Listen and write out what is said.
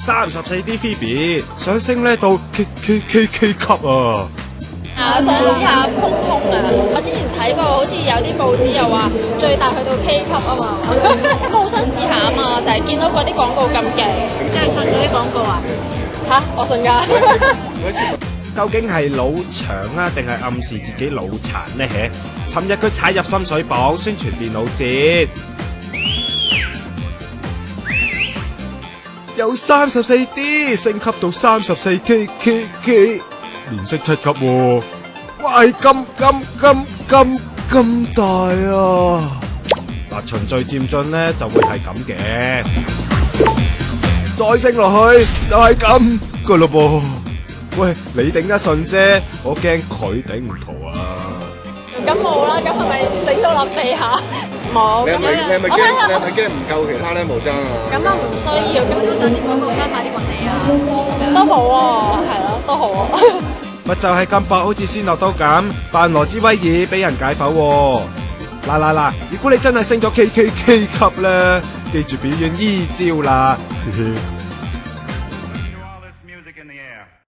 34D Phoebe 想升呢到 K 級啊！ 想試下豐胸啊！我之前睇過，好似有啲報紙又話最大去到 K 級啊嘛，咁我好想試下啊嘛，成日見到嗰啲廣告咁勁，真係信嗰啲廣告啊？嚇，我信㗎。 究竟係腦長啊，定係暗示自己腦殘呢？尋日佢踩入深水埗宣傳電腦節，由 34D 升級到 34K， 連升7級喎！哇，係咁大啊！嗱，循序漸進咧就會係咁嘅，再升落去就係咁噶咯噃。喂，你頂得順啫，我驚佢頂唔到啊！ 咁冇啦，咁係咪整到落地下？冇。 你係咪驚唔夠其他咧無爭啊？ 咁啊唔需要，咁都想啲廣告商快啲揾你啊！都好喎，係咯，都好喎。 咪就係咁薄，好似仙樂刀咁，扮羅茲威爾俾人解剖喎。嗱，如果你真係升咗 K 級咧，記住表演依招啦。